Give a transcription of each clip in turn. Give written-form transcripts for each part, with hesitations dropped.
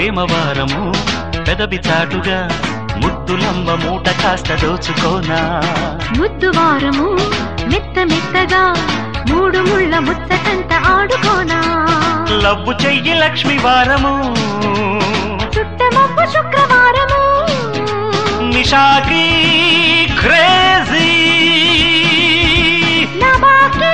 ప్రేమవారము పెదవి చాటుగా ముద్దులమ్మ మూట కాస్త దోచుకోనా ముద్దువారము మెత్త మెత్తగా మూడు ముళ్ళ ముచ్చటంత ఆడుకోనా లవ్వు చెయ్యి లక్ష్మి వారము చుట్టమొప్పు శుక్రవారము నిషాకి క్రేజీ నబాకి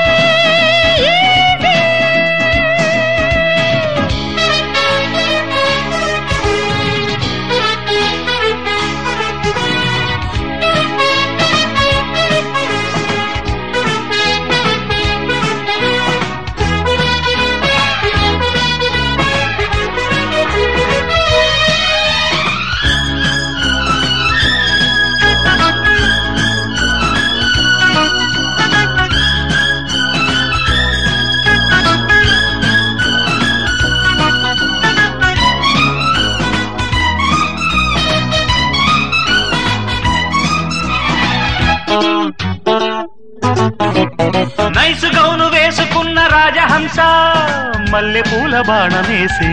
నైసు గౌను వేసుకున్న రాజహంస మల్లె పూల బాణమేసి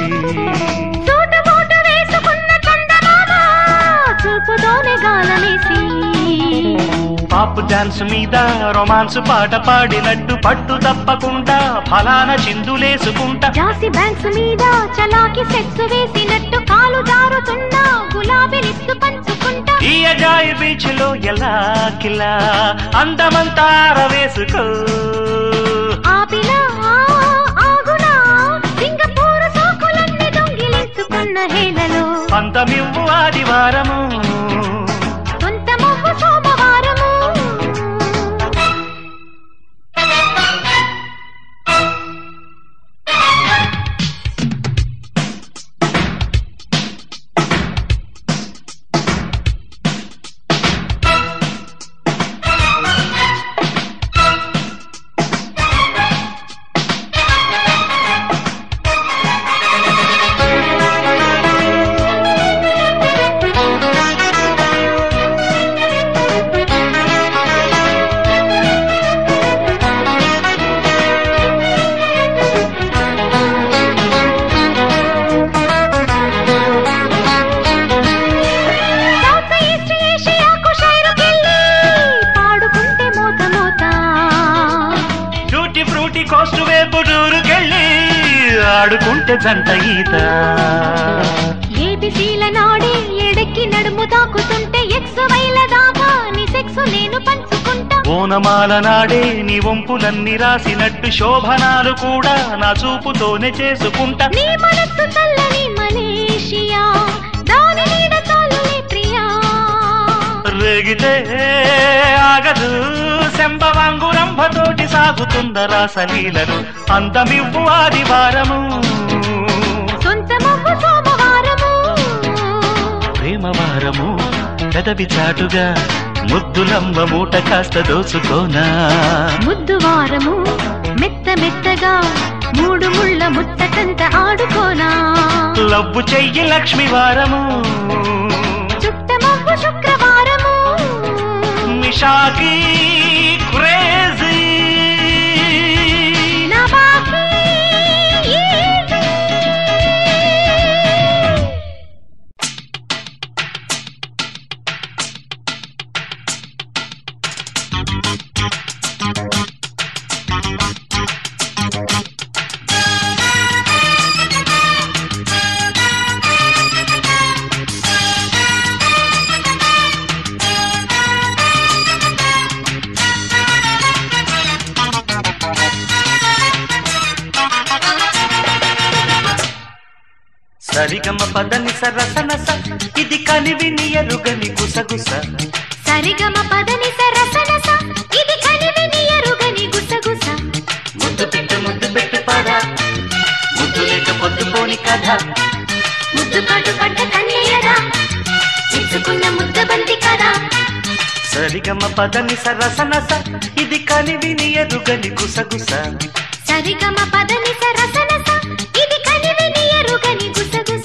చూపుతోనే గాలమేసి పాప్ డాన్స్ మీద రొమాన్స్ పాట పాడినట్టు పట్టు తప్పకుండా ఫలాన చిందులేసుకుంటా జాసి బ్యాంక్స్ మీద చలాకి సెక్స్ వేసినట్టు కాలు జారుతున్నా గులాబీ లిప్స్ పంచుకుంటా ఈ అజాయి బీచ్ లో ఎలా కిలా అందమంతా ఆరవేసుకో ఆపిలా ఆగునా సింగపూర్ సోకులన్నీ దొంగిలించుకున్న హేళలో పంతమివ్వు ఆదివారము సొంతమవ్వు సోమవారము కోస్ట్ వైపు టూరుకెళ్ళి ఆడుకుంటే జంట ఈత ఏబిసీల నాడే ఎడక్కి నడుము తాకుతుంటే ఎక్స్ వైల దాకా నీ సెక్స్ నేను పంచుకుంటా ఓనమాల నాడే నీ వంపులన్నీ రాసినట్టు శోభనాలు కూడా నా చూపుతోనే చేసుకుంటా నీ మనస్సు చల్లని మలేషియా దాని నీడ చాలులే ప్రియా రేగితే ఆగదు శంభవాంగురంభతోటి సాగుతుంద రాసలీలను అందమివ్వు ఆదివారము సొంతమవ్వు సోమవారము ప్రేమవారము పెదవి చాటుగా ముద్దులమ్మ మూట కాస్త దోచుకోనా ముద్దువారము మెత్త మెత్తగా మూడు ముళ్ళ ముచ్చటంత ఆడుకోనా లవ్వు చెయ్యి లక్ష్మి వారము చుట్టమవ్వు శుక్రవారము నిషాకి క్రేజీ నబాకి సరిగమ పదని సరసనస ఇది కనివిని ఎరుగని గుసగుస సరిగమ పదని సరసనస ఇది కనివిని ఎరుగని గుసగుస ముద్దు పెట్టు పద ముద్దు లేక పొద్దుపోని కథ ముద్దు కాటు పడ్డ కన్నయ్యరా ఇచ్చుకున్న ముద్ద బంతి కదా సరిగమ పదని సరసనస ఇది కనివిని ఎరుగని గుసగుస సరిగమ పదని సరసనస ఇది కనివిని ఎరుగని గుసగుస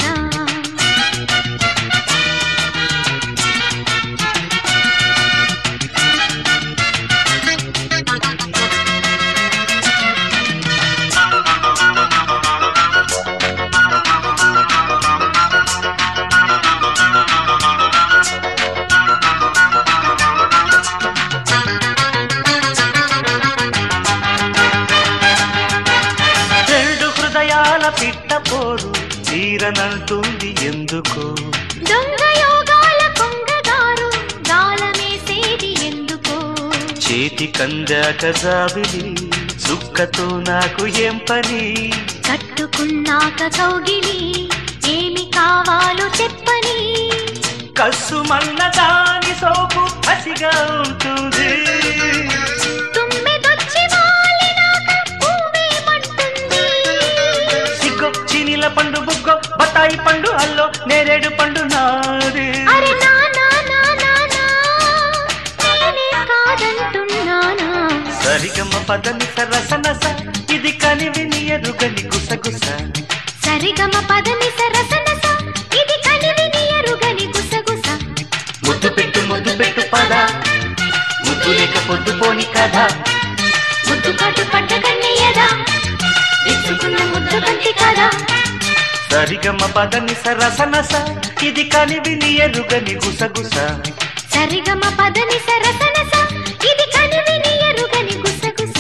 పిట్టపోరు తీరనంటుంది ఎందుకో దొంగ యోగాల కొంగగారు గాలమేసేది ఎందుకో చేతి కందాక జాబిలి సుక్కతో నాకు ఏం పని కట్టుకున్నాక కౌగిలి ఏమి కావాలో చెప్పని కసుమన్న దాని సోపు పసిగా ఉంటుంది తుమ్మెదొచ్చి వాలినాక పువ్వేమంటుంది చినిల పండు బుగ్గో బతాయి పండు అల్లో నేరేడు పండు నాది అరే నా నా నా నా నా నేనే కాదంటున్నానా సరిగమ పదని సరసనస ఇది కనివిని ఎరుగని గుసగుస సరిగమ పదని సరసనస ఇది కనివిని ఎరుగని గుసగుస ముద్దు పెట్టు పద ముద్దు లేక పొద్దు పోని కథ ముద్దు కాటు పడ్డ కన్నయ్యదా ఇచ్చుకున్న ముద్దు బంతి కదా సరిగమ పదని సరసనస ఇది కనివిని ఎరుగని గుసగుస సరిగమ పదని సరసనస ఇది కనివిని ఎరుగని గుసగుస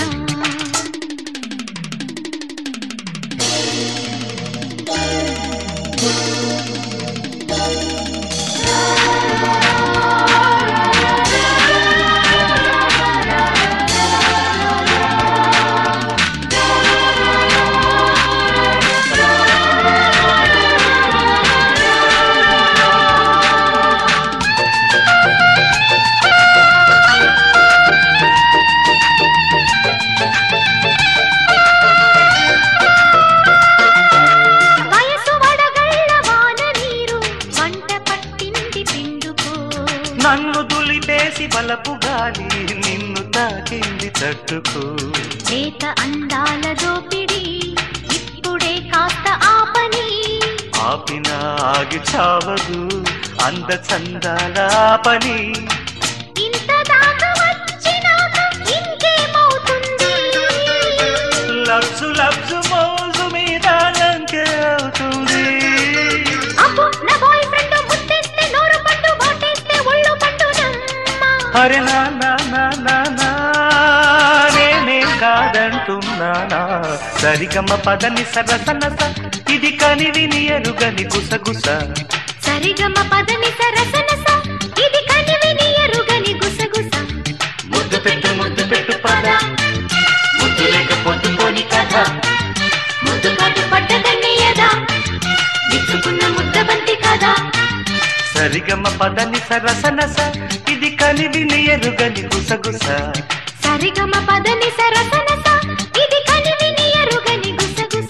నన్ను దులిపేసి బలపు గాలి నిన్ను తాకింది తట్టుకో చేత అందాల దోపిడి ఇప్పుడే కాస్త ఆపని ఆపిన ఆగి చావదు అంద చందాల పని ఇంత దాకా వచ్చినాక ఇంకేమవుతుంది లబ్జు లబ్జు మోజు మీద లంకే అవుతుంది అబ్బో నా బాయ్ ఫ్రెండ్ ముత్తేస్తే నోరు పండు వాటేస్తే ఒళ్ళు పండు నమ్మ అరే నా నా నా నా నా నేనే కాదంటున్నానా సరిగమ పదని సరసనస ఇది కనివిని ఎరుగని గుసగుస సరిగమ పదని సరసనస ఇది కనివిని ఎరుగని గుసగుస ముద్దు పెట్టు పద ముద్దు లేక పొద్దు పోని కథ ముద్దు కాటు పడ్డ కన్నయ్యదా ఇచ్చుకున్న ముద్ద బంతి కదా సరిగమ పదని సరసనస ఇది కనివిని ఎరుగని గుసగుస సరిగమ పదని సరసనస ఇది కనివిని ఎరుగని గుసగుస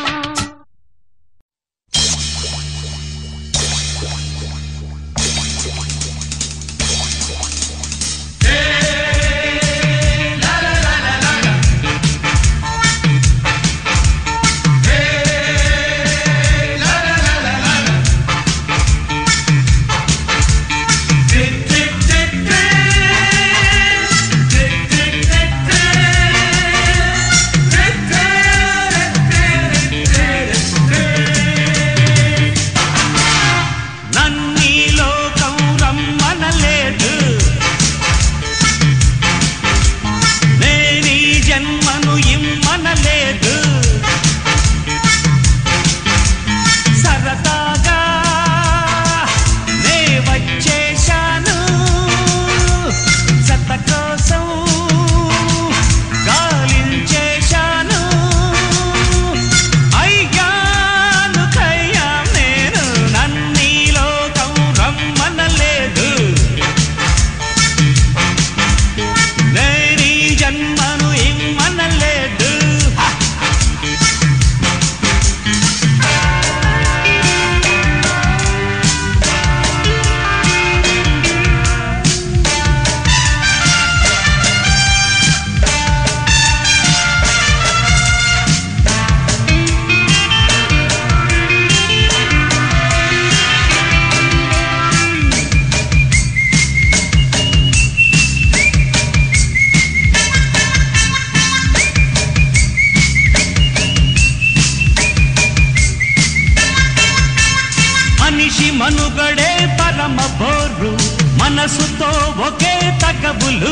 మనుగడే పరమ బోరు మనసుతో ఒకే తగబులు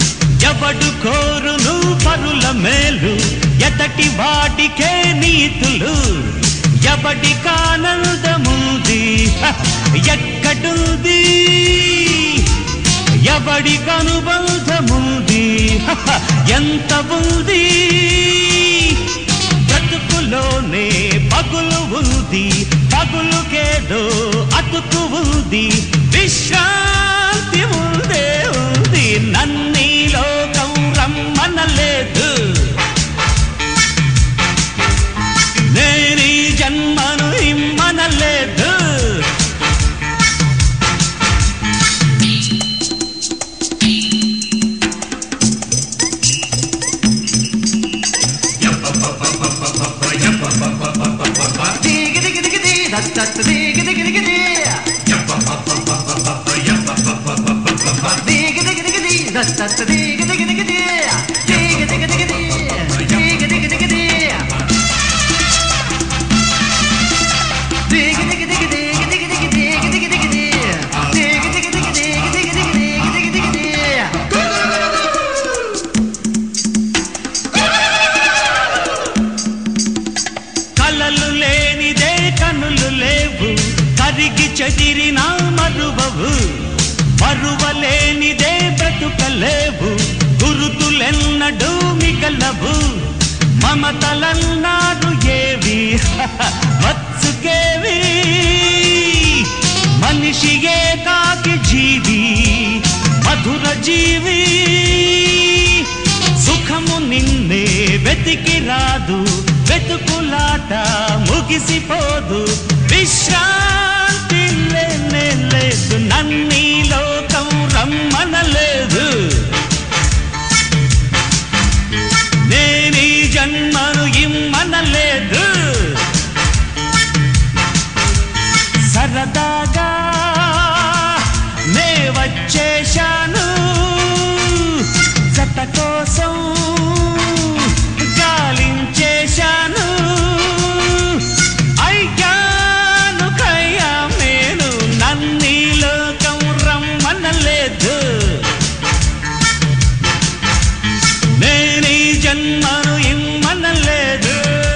ఎవడు కోరును పరుల మేలు ఎదటి వాటికే నీతులు ఎవడికానందముంది ఎక్కడుంది ఎవడికనుబంధముంది ఎంత ఉంది బ్రతుకులోనే పగులు ఉంది పగులుకేదో అతుకు ఉంది విశ్రాంతి ఉందే ఉంది నన్నీ లోకం రమ్మనలేదు నేనీ జన్మను ఇమ్మనలేదు కలలు లేనిదే కనులు లేవు కరిగి చెదిరినా మరువవు మరువలేనిదే బ్రతుకలేవు గురుతులెన్నడూ మిగలవు మమతలన్నారు ఏవి మత్సుకేవి మనిషి ఏకాకి జీవి మధుర జీవి సుఖము నిన్నే వెతికి రాదు వెతుకులాట ముగిసిపోదు విశ్రాంతి లేనే లేదు నన్నీ లోకం రమ్మనలేదు నేనీ జన్మను ఇమ్మనలేదు సరదాగా నే వచ్చేశాను జత కోసం గాలించేశాను అయ్యాను కయ్యా నేను నన్నీ లోకం రమ్మనలేదు నేనీ జన్మను ఇమ్మనలేదు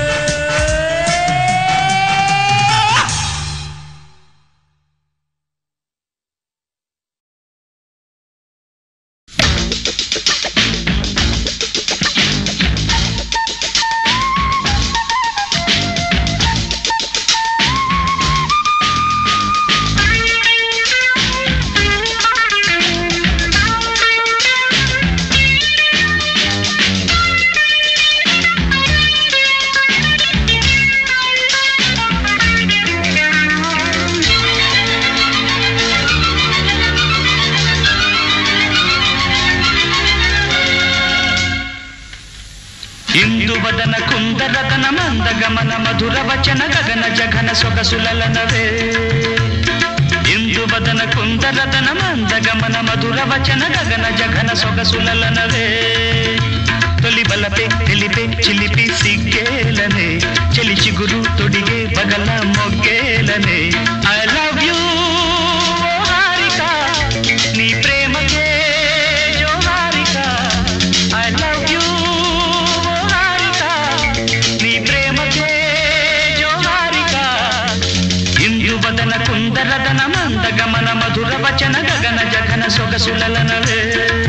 ఇందువదన కుందరదన మందగమన మధుర వచన గగన జగన సొగసులనవే ఇందువదన కుందరదన మందగమన మధుర వచన గగన జగన సొగసులనవే తొలి బలపే తెలిపే చిలిపి సిగ్గేలనే చెలి చిగురు తొడిగే బగల మొగ్గేలనే ఐ లవ్ యూ హారిక నీ ప్రేమకే జో హారిక ఐ లవ్ యూ ఇందువదన కుందరదన మందగమన మధుర వచన గగన జగన సొగసులనవే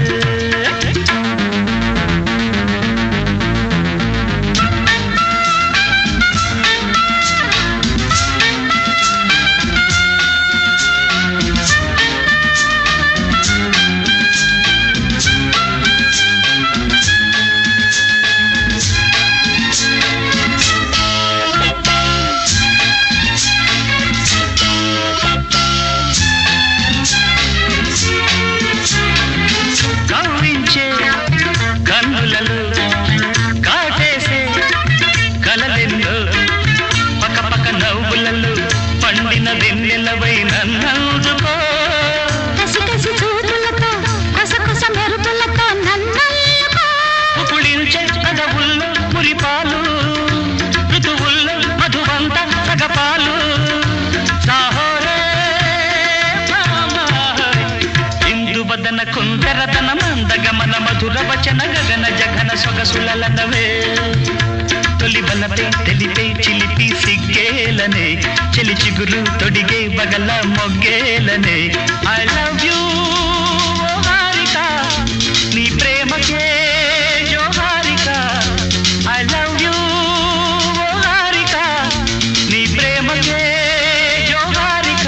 కుందరదన మందగమన మధుర వచన గగన జగన సొగసులనవే తొలి బలపే తెలిపే చిలిపి సిగ్గే సిగ్గేలనే చెలి చిగురు తొడిగే బగల మొగ్గేలనే ఐ లవ్ యూ హారిక నీ ప్రేమకే జోహారిక ఐ లవ్ యూ హారిక నీ ప్రేమకే జోహారిక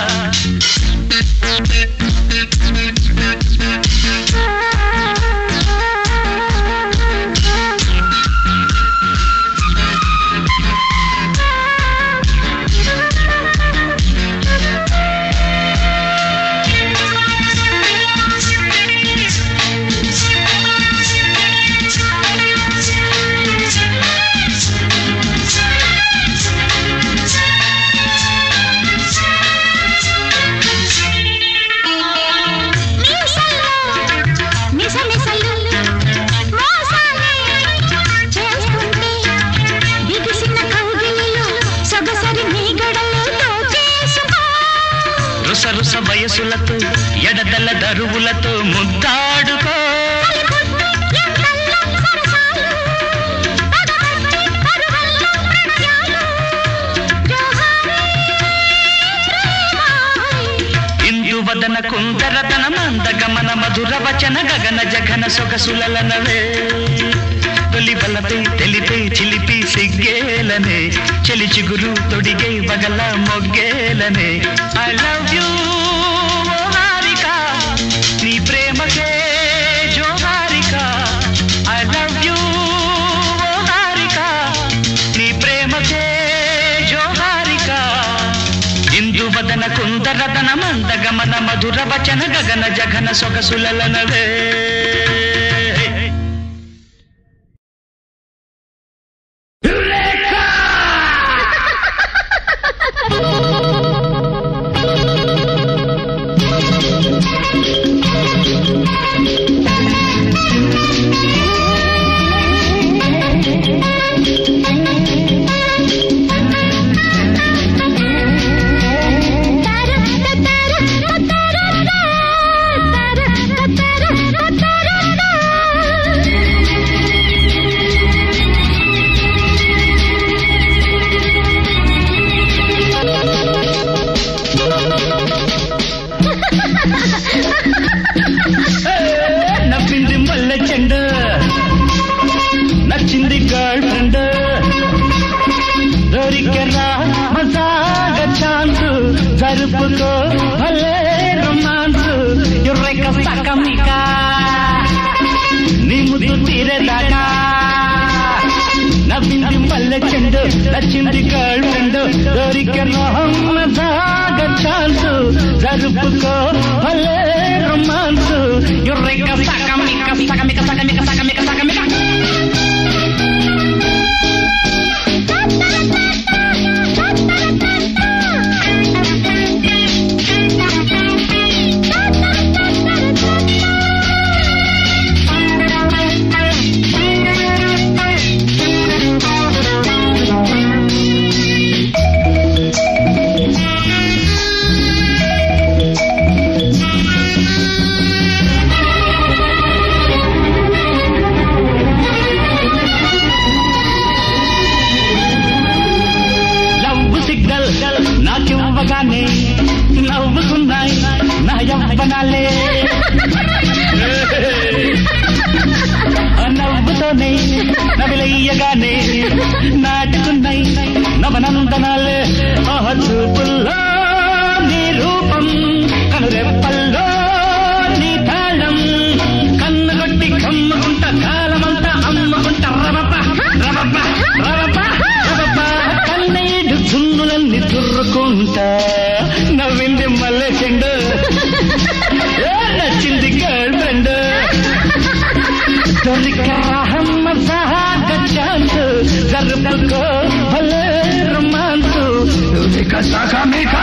రుసరుస వయసులతో ఎడదల దరువులతో ముద్దాడుకో ఇందువదన కుందరతన మందగమన మధుర వచన గగన జగన సొగసులనవే తొలి బలపై తెలిపై చిలిపి సిగ్గేలనే చెలి చిగురు తొడిగే బగల మొగ్గేలనే ఐ లవ్ యూ హారిక నీ ప్రేమకే జోహారిక ఐ లవ్ యూ హారిక నీ ప్రేమకే జోహారిక ఇందువదన కుందరతన మందగమన మధుర వచన గగన జగన సొగసులనవే నవ్వింది మల్లె చెండు నచ్చింది గర్ల్ ఫ్రెండ్ దొరికెరా మజాగ ఛాన్స్ జరుపుకో భలే రొమాన్స్ యుర్రెక సకమిక నీ ముద్దు తీరేదాకా నవ్వింది మల్లె చెండు నచ్చింది గర్ల్ ఫ్రెండ్ దొరికెరా మజాగ ఛాన్స్ జరుపుకో భలే రొమాన్స్ యుర్రెక సకమిక సకమిక సకమిక సకమిక సకమిక నాకివ్వగానే నవ్వుకున్నాయి నా యవ్వనాలే నవ్వుతోనే నవిలయ్యగానే నాటుకున్నాయి నవనందనాలే చూపుల్లో నీ రూపం కనురెప్పల్లో నీ తాళం కన్నుగొట్టి కమ్ముకుంట కాలమంతా అమ్ముకుంట రవప రవప రవప రవప కన్నీడు చున్నులన్నీ తుర్రుకుంటా నవ్వింది మల్లె చెండు నచ్చింది గర్ల్ ఫ్రెండ్ దొరికరాహమ్మ సహాగ ఛాన్స్ జరుపుకో భలే రొమాన్స్ దొరిక సకమిక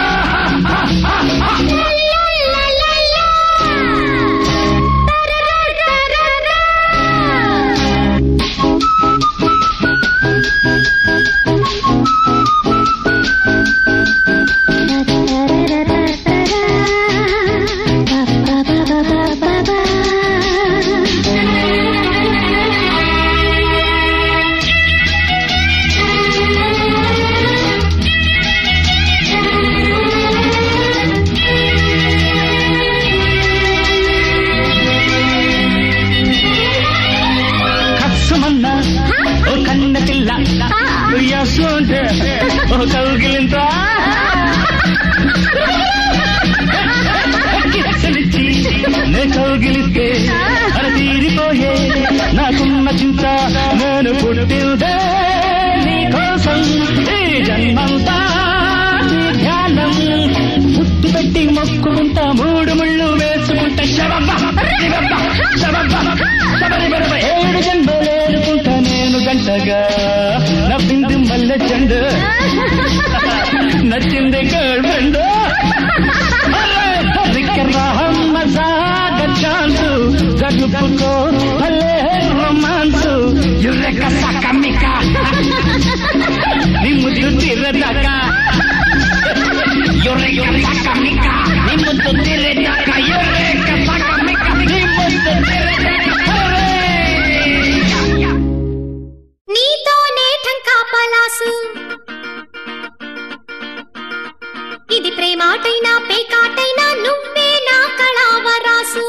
ప్రేమాటైనా పేకాటైనా నువ్వే నా కళావరాసు.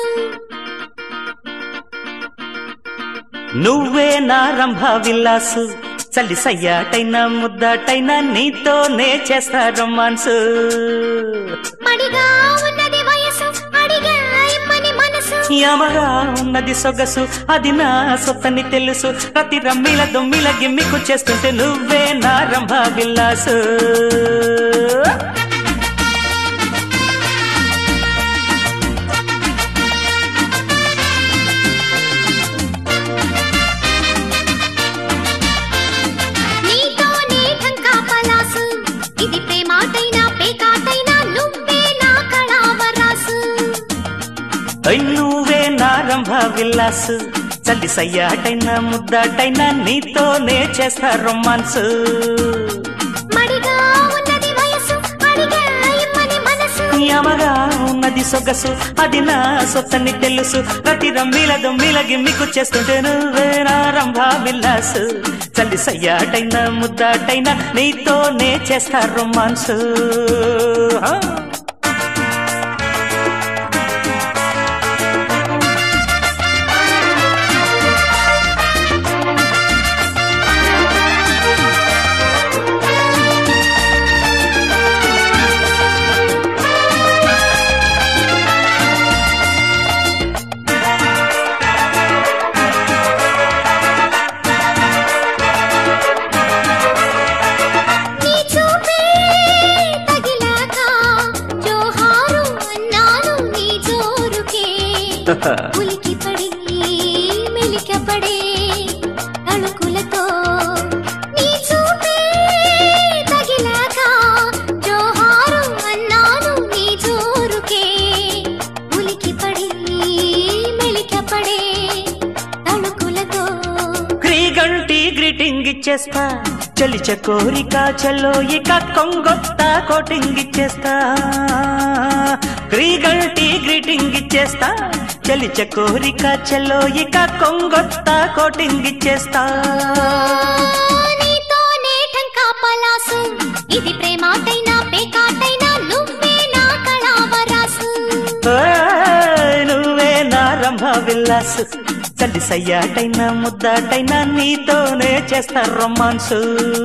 నువ్వే నా రంభ విల్లాసు, చల్లి సయ్యాటైనా ముద్దాటైనా నీతోనే చేస్తా రొమాన్సు. మడిగా ఉన్నది వయసు అడిగా ఇమ్మని మనసు, యమగా ఉన్నది సొగసు అది నా సొత్తని తెలుసు. ప్రతి రమ్మిల దొమ్మిల గిమ్మికు చేస్తుంటే నువ్వే నా రంభ విల్లాసు. నీతోనే ఢంకా పలాసు, ఇది ప్రేమాటైనా పేకాటైనా నువ్వే నా కళావరాసు. నువ్వే నా రంభ విల్లాసు, చల్లి సయ్యాటైనా ముద్దాటైనా నీతోనే చేస్తా రొమాన్సు. మడిగా ఉన్నది వయసు అడిగా ఇమ్మని మనసు, యమగా ఉన్నది సొగసు అది నా సొత్తని తెలుసు. ప్రతి రమ్మిల దొమ్మిల గిమ్మికు చేస్తుంటే నువ్వే నా రంభ విల్లాసు, చల్లి సయ్యాటైనా ముద్దాటైనా నీతోనే చేస్తా రొమాన్సు. నీ చూపే తగిలాక జోహారు అన్నాను నీ జోరుకే. ఉలికి పడి మెలికపడే తళుకులతో, నీ చూపే తగిలాక జోహారు అన్నాను నీ జోరుకే. ఉలికి పడి మెలికపడే తళుకులతో, క్రీగంటి గ్రీటింగ్ ఇచ్చేస్తా, చలిచ కోరిక చల్లో ఇక కొంగొత్త కోటింగ్ ఇచ్చేస్తా. క్రీగంటి గ్రీటింగ్ ఇచ్చేస్తా, చలిచ కోరిక చల్లో ఇక కొంగొత్త కోటింగ్ ఇచ్చేస్తా. నీతోనే ఢంకా పలాసు, ఇది ప్రేమాటైనా పేకాటైనా నువ్వే నా కళావరాసు. నువ్వే నా రంభ విల్లాసు, చల్లి సయ్యాటైనా ముద్దాటైనా నీతోనే చేస్తా రొమాన్సు.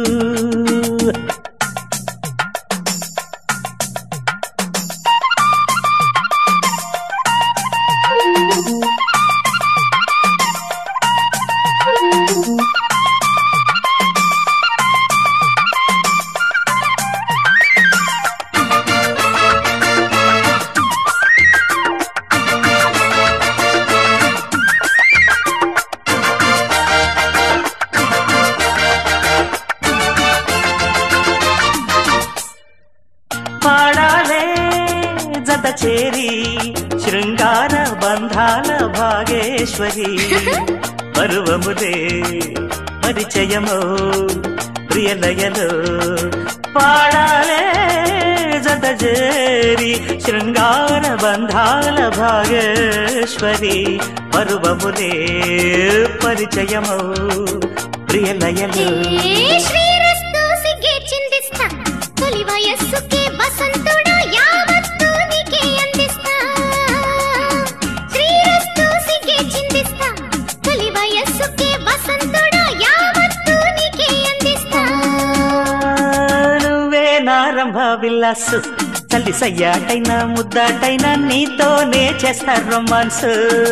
పాడాలే జత చేరి శృంగార బంధాల భాగేశ్వరి. పరువములే పరిచయమో ప్రియలయలో, పాడాలే జత చేరి శృంగార బంధాల భాగేశ్వరి. పరువములే పరిచయమో ప్రియలయలో. శ్రీరస్తు సిగ్గే చిందిస్తా, తొలి వయస్సుకే వసంతుడా యావత్తు నీకే అందిస్తా. శ్రీరస్తు సిగ్గే చిందిస్తా, తొలి వయస్సుకే వసంతుడా యావత్తు నీకే అందిస్తా. నువ్వే నా రంభ విల్లాసు, చల్లి సయ్యాటైనా ముద్దాటైనా నీతోనే చేస్తా రొమాన్సు.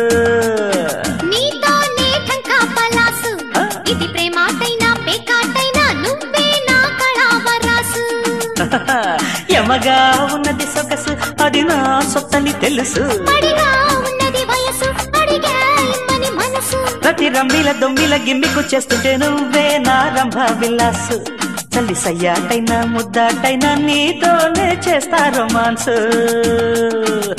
నీతోనే ఢంకా పలాసు, ఇది ప్రేమాటైనా పేకాటైనా నువ్వే నా కళావరాసు. యమగా ఉన్నది సొగసు అది నా సొత్తని తెలుసు. మడిగా ఉన్నది వయసు అడిగా ఇమ్మని మనసు, ప్రతి రమ్మిల దొమ్మిల గిమ్మికు చేస్తుంటే నువ్వే నా రంభ విల్లాసు, చల్లి సయ్యాటైనా ముద్దాటైనా నీతోనే చేస్తా రొమాన్సు.